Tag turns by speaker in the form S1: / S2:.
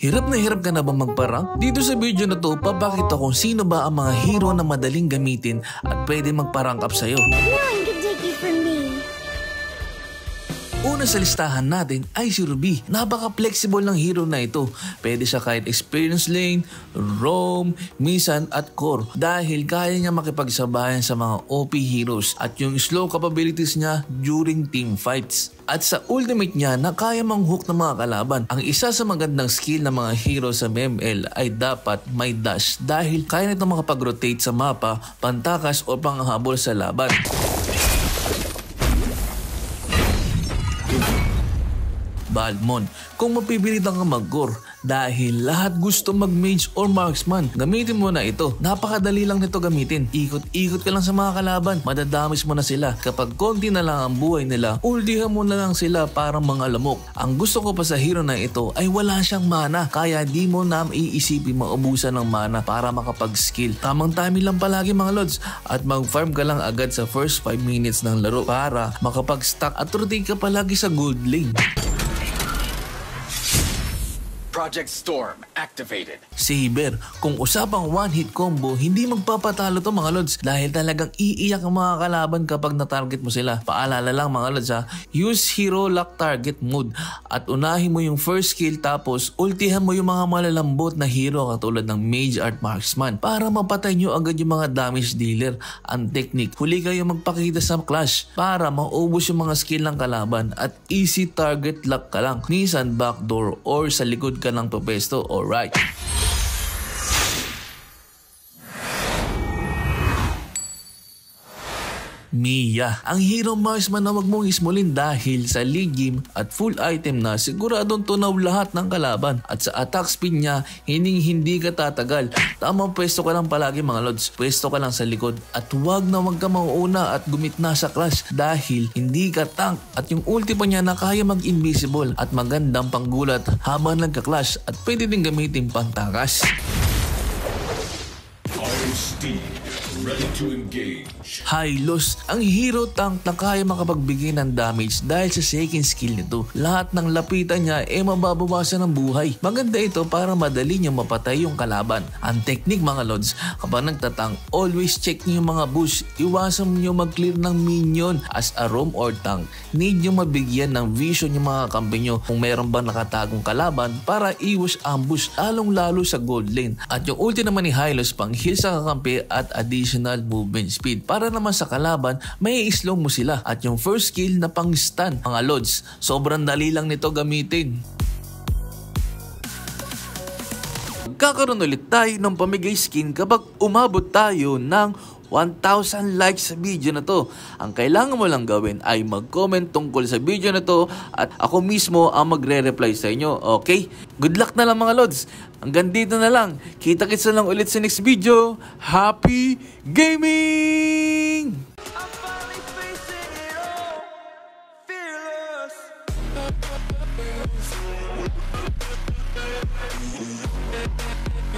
S1: Hirap na hirap ka na ba magparang? Dito sa video na to, papakita kung sino ba ang mga hero na madaling gamitin at pwede magparang up sa'yo.
S2: No one can take you from me.
S1: Una sa listahan natin ay si Ruby. Napaka-flexible ng hero na ito. Pwede siya kahit experience lane, roam, minsan at core. Dahil kaya niya makipagsabayan sa mga OP heroes at yung slow capabilities niya during team fights. At sa ultimate niya na kaya mang-hook ng mga kalaban. Ang isa sa magandang skill ng mga hero sa MML ay dapat may dash dahil kaya nito makapag-rotate sa mapa, pantakas o panghabol sa laban. Balmond, kung mapipilitan ka mag-core dahil lahat gusto mag-mage or marksman, gamitin mo na ito. Napakadali lang nito gamitin. Ikot-ikot ka lang sa mga kalaban, madadamiss mo na sila. Kapag konti na lang ang buhay nila, ultihan mo na lang sila parang mga lamok. Ang gusto ko pa sa hero na ito ay wala siyang mana, kaya di mo na iisipin maubusan ng mana para makapag-skill. Tamang timing lang palagi mga lods at mag-farm ka lang agad sa first 5 minutes ng laro para makapag-stack at rotate ka palagi sa gold lane.
S3: Project Storm activated.
S1: Saber, kung usapang one-hit combo, hindi magpapatalo to mga lods dahil talagang iiyak ang mga kalaban kapag na-target mo sila. Paalala lang mga lods ha, use hero lock target mode at unahin mo yung first skill tapos ultihan mo yung mga malalambot na hero katulad ng mage at marksman para mapatay nyo agad yung mga damage dealer. Ang technique, huli kayo magpakita sa clash para maubos yung mga skill ng kalaban at easy target lock ka lang. Minsan backdoor or sa likod ka ng pepesto, alright. Mia, ang hero marksman na wag mong ismulin dahil sa league game at full item na siguradong tunaw lahat ng kalaban at sa attack speed niya hindi ka tatagal. Tamang pwesto ka lang palagi mga lods, pwesto ka lang sa likod at wag ka mauuna at gumitna sa clash dahil hindi ka tank at yung ulti pa niya na kaya mag-invisible at magandang panggulat habang nagka-clash at pwede din gamitin pantakas.
S4: Ready to engage.
S1: Hylos, ang hero tank na kaya makapagbigay ng damage dahil sa second skill nito. Lahat ng lapitan niya mababawasan ng buhay. Maganda ito para madali niya mapatay yung kalaban. Ang technique mga lods, kapag nagtatang, always check niyo yung mga bush. Iwasan niyo mag-clear ng minion as a roam or tank. Need niyo mabigyan ng vision yung mga kampi niyo kung meron bang nakatagong kalaban para iwas ambush lalong-lalo sa gold lane. At yung ulti naman ni Hylos pang heal sa kakampi at additional movement speed. Para naman sa kalaban, may slow mo sila. At yung first skill na pang stun, mga lods, sobrang dali lang nito gamitin. Magkakaroon ulit tayo ng pamigay skin kapag umabot tayo ng 1,000 likes sa video na to. Ang kailangan mo lang gawin ay mag-comment tungkol sa video na to at ako mismo ang magre-reply sa inyo. Okay? Good luck na lang mga lods. Hanggang dito na lang. Kita-kits na lang ulit sa next video. Happy gaming!
S5: I'm finally facing it all, fearless.